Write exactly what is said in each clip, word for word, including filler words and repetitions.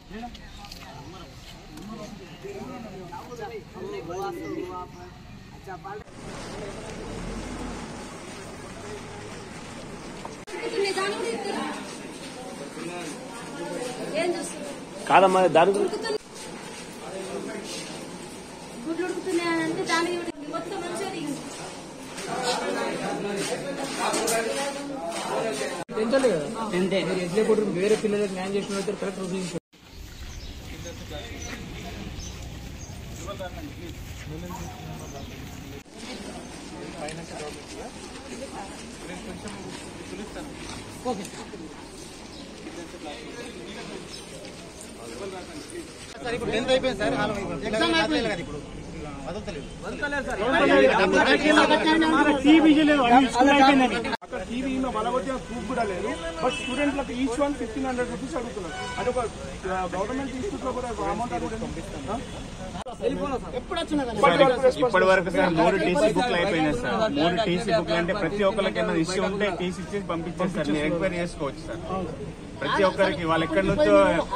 కాదమ్మా దాని గుడ్లు ఉడుకుతున్నాయంటే దాని మొత్తం మంచిగా వేరే పిల్లలకు న్యాయం చేసిన కరెక్ట్ రూపించారు. సార్ ఇప్పుడు టెన్త్ అయిపోయింది సార్, ఎగ్జామ్ అయిపోయింది కదా, ఇప్పుడు వదలలేదు అక్కడ టీవీ బలగొట్టిన ప్రూఫ్ కూడా లేదు. బట్ స్టూడెంట్లకు each one fifteen hundred rupees అడుగుతున్నారు. అది ఒక గవర్నమెంట్ ఇన్స్టిట్యూట్ లో కూడా అమౌంట్ పంపిస్తాం. ఇప్పటి వరకు సార్ మూడు టీసీ బుక్లు అయిపోయినాయి సార్. మూడు టీసీ బుక్లు అంటే ప్రతి ఒక్కరికి ఏమైనా ఇష్యూ ఉంటే టీసీ ఇచ్చేసి పంపించారు సార్. మీరు ఎంక్వైరీ చేసుకోవచ్చు సార్. ప్రతి ఒక్కరికి వాళ్ళు ఎక్కడి నుంచో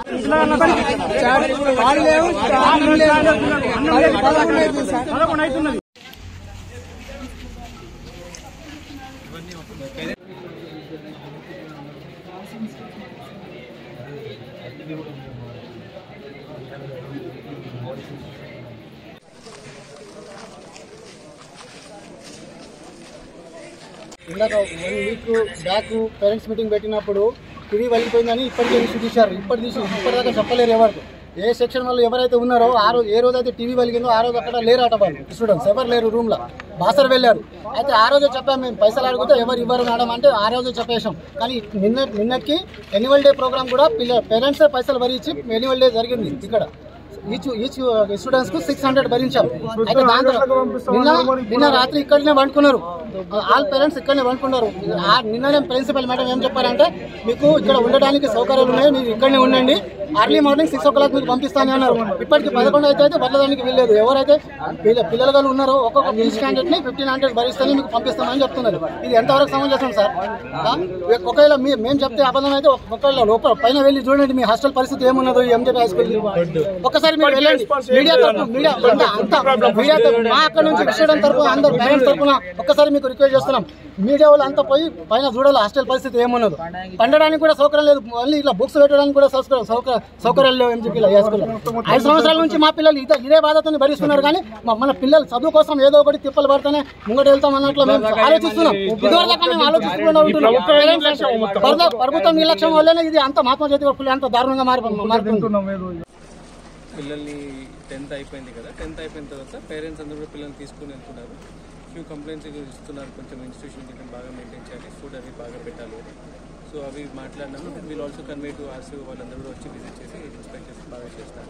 ఇందాక one week back parents meeting పెట్టినప్పుడు టీవీ వెళ్ళిపోయిందని ఇప్పటికే ఇష్యూ తీశారు. ఇప్పటి తీసి ఇప్పటిదాకా చెప్పలేరు ఎవరు. ఏ సెక్షన్ వాళ్ళు ఎవరైతే ఉన్నారో ఆ రోజు ఏ రోజు అయితే టీవీ వెలిగిందో ఆ రోజు అక్కడ లేరు అట వాళ్ళు స్టూడెంట్స్, ఎవరు లేరు రూమ్లో. బాసర్ వెళ్ళారు. అయితే ఆ రోజే చెప్పాము మేము పైసలు అడిగితే ఎవరు ఇవ్వరు మేడం అంటే ఆ రోజే చెప్పేసాం. కానీ నిన్న నిన్నకి ఎన్యువల్ డే ప్రోగ్రామ్ కూడా పిల్ల పేరెంట్సే పైసలు భరించి ఎన్యువల్ డే జరిగింది ఇక్కడ. ఈచ్ ఈచ్ స్టూడెంట్స్ కు సిక్స్ హండ్రెడ్ భరించాం. అయితే దాంతో నిన్న నిన్న రాత్రి ఇక్కడనే వండుకున్నారు. ఆల్ పేరెంట్స్ ఇక్కడనే వండుకున్నారు. నిన్ననే ప్రిన్సిపల్ మేడం ఏం చెప్పారంటే మీకు ఇక్కడ ఉండడానికి సౌకర్యాలు ఉన్నాయి, మీరు ఇక్కడనే ఉండండి, early morning six o'clock మీకు పంపిస్తానని అన్నారు. ఇప్పటికి పదకొండు అయితే అయితే వదలడానికి వీల్లేదు. ఎవరైతే పిల్లలు ఉన్నారో ఒక్కొక్క ఈచ్ క్యాండిడేట్ ని ఫిఫ్టీన్ హండ్రెడ్ భరిస్తేనే మీకు పంపిస్తామని చెప్తున్నారు. ఇది ఎంతవరకు సమంజసం సార్? ఒకవేళ మేము చెప్తే అబద్ధం అయితే ఒకవేళ లోపల పైన వెళ్ళి చూడండి మీ హాస్టల్ పరిస్థితి ఏమున్నదో ఎంజేపీ హై స్కూల్. ఒకసారి మీరు వెళ్ళండి. మీడియా తరఫున మీడియా మీడియా మా అక్కడ నుంచి విషయం తరఫున అందరు పేరెంట్స్ తరఫున ఒక్కసారి మీకు రిక్వెస్ట్ చేస్తున్నాం. మీడియా వాళ్ళు అంతా పోయి పైన చూడాలి హాస్టల్ పరిస్థితి ఏమున్నదో. పండడానికి కూడా సౌకర్యం లేదు, మళ్ళీ ఇలా బుక్స్ పెట్టడానికి కూడా సౌకర్యం సౌకర్యాలు లేవు ఎంజీపీలో హై స్కూల్లో. ఐదు సంవత్సరాల నుంచి మా పిల్లలు ఇదే ఇదే బాధతో భరిస్తున్నారు. కానీ మన పిల్లలు చదువు కోసం ఏదో ఒకటి తిప్పలు పడితేనే ముంగట వెళ్తాం అన్నట్లు మేము ఆలోచిస్తున్నాం. ఇదివరకు మేము ఆలోచిస్తూనే ఉంటున్నాం. ప్రభుత్వం నిర్లక్ష్యం వల్లనే ఇది అంత మహాత్మా జ్యోతి అంత దారుణంగా మారి మారుతుంటున్నాం. పిల్లల్ని టెన్త్ అయిపోయింది కదా, టెన్త్ అయిపోయిన తర్వాత పేరెంట్స్ అందరూ కూడా పిల్లల్ని తీసుకుని వెళ్తున్నారు. ఫ్యూ కంప్లైంట్స్ ఇస్తున్నారు, కొంచెం ఇన్స్టిట్యూషన్ కొంచెం బాగా మెయింటైన్ చేయాలి, ఫుడ్ అవి బాగా పెట్టాలి. సో అవి మాట్లాడినాము. We'll also convey to RC, వాళ్ళందరూ కూడా వచ్చి విజిట్ చేసి ఇన్స్పెక్ట్ చేసి బాగా చేస్తారు.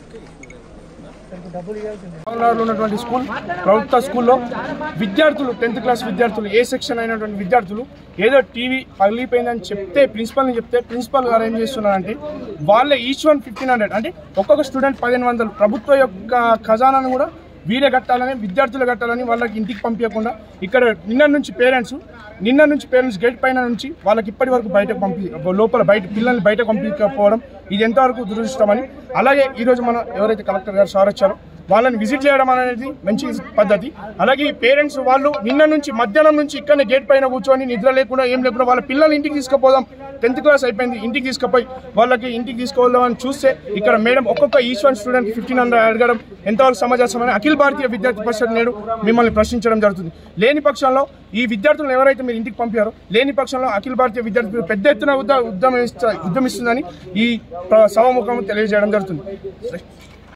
ఉన్నటువంటి స్కూల్ ప్రభుత్వ స్కూల్లో విద్యార్థులు టెన్త్ క్లాస్ విద్యార్థులు ఏ సెక్షన్ అయినటువంటి విద్యార్థులు ఏదో టీవీ పగిలిపోయిందని చెప్తే ప్రిన్సిపల్ని చెప్తే ప్రిన్సిపల్ గారు ఏం చేస్తున్నారంటే వాళ్ళే ఈచ్ వన్ ఫిఫ్టీన్ హండ్రెడ్ అంటే ఒక్కొక్క స్టూడెంట్ పదిహేను వందలు ప్రభుత్వ యొక్క ఖజానాను కూడా వీరే కట్టాలని, విద్యార్థులు కట్టాలని వాళ్ళకి ఇంటికి పంపించకుండా ఇక్కడ నిన్న నుంచి పేరెంట్స్ నిన్న నుంచి పేరెంట్స్ గేట్ పైన నుంచి వాళ్ళకి ఇప్పటి వరకు బయటకు పంపి లోపల బయట పిల్లల్ని బయటకు పంపించకపోవడం ఇది ఎంతవరకు దురదృష్టమని. అలాగే ఈరోజు మన ఎవరైతే కలెక్టర్ గారు సార్ వచ్చారో వాళ్ళని విజిట్ చేయడం అనేది మంచి పద్ధతి. అలాగే పేరెంట్స్ వాళ్ళు నిన్న నుంచి మధ్యాహ్నం నుంచి ఇక్కడనే గేట్ పైన కూర్చొని నిద్ర లేకుండా ఏం లేకుండా వాళ్ళ పిల్లల్ని ఇంటికి తీసుకుపోదాం, టెన్త్ క్లాస్ అయిపోయింది ఇంటికి తీసుకుపోయి వాళ్ళకి ఇంటికి తీసుకువెళ్దామని చూస్తే ఇక్కడ మేడం ఒక్కొక్క each one student fifteen hundred అడగడం ఎంతవరకు సమాజాసమని అఖిల భారతీయ విద్యార్థి పరిషత్ నేడు మిమ్మల్ని ప్రశ్నించడం జరుగుతుంది. లేని పక్షంలో ఈ విద్యార్థులను ఎవరైతే మీరు ఇంటికి పంపారో లేని పక్షంలో అఖిల భారతీయ విద్యార్థి పెద్ద ఎత్తున ఉద్యమిస్తుందని ఈ సభాముఖం తెలియజేయడం జరుగుతుంది.